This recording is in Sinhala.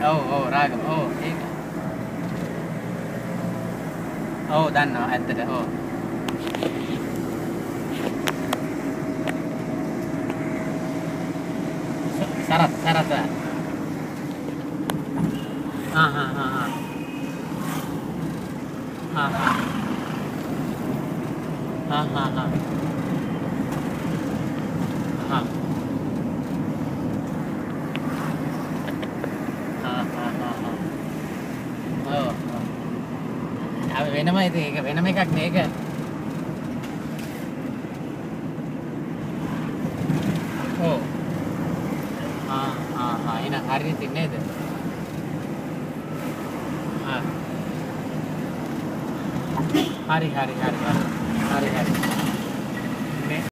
ඔව් රාගම. ඔව් ඒක. ඔව් දන්නවා ඇත්තට. ඔව්. සරත්. වෙනම ඒක වෙනම එකක් මේක. ඔව්. එන හරියට ඉන්නේ නේද? හරි.